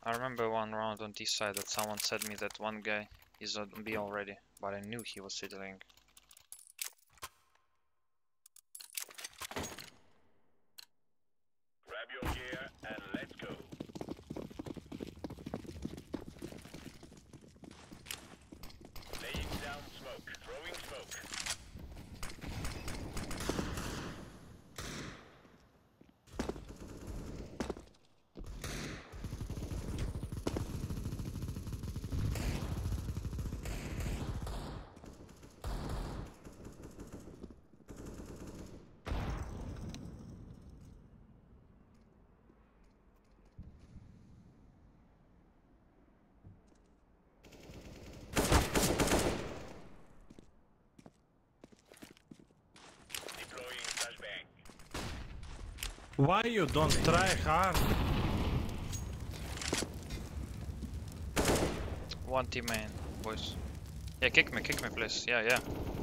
I remember one round on this side that someone said me that one guy is on B already, but I knew he was fiddling. Grab your gear and let's go. Laying down smoke. Throwing smoke. Deploying flashbang. Why you don't try hard? One team main, boys. Yeah, kick me, please. Yeah.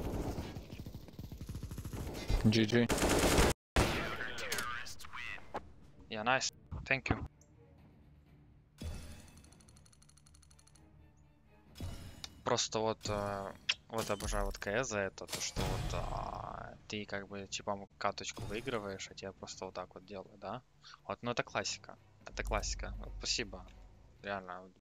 GG. Yeah, nice. Thank you. Просто вот обожаю вот КС за это, то что вот ты как бы типа каточку выигрываешь, а тебе просто вот так вот делают, да? Вот, ну это классика. Это классика. Вот, спасибо. Реально.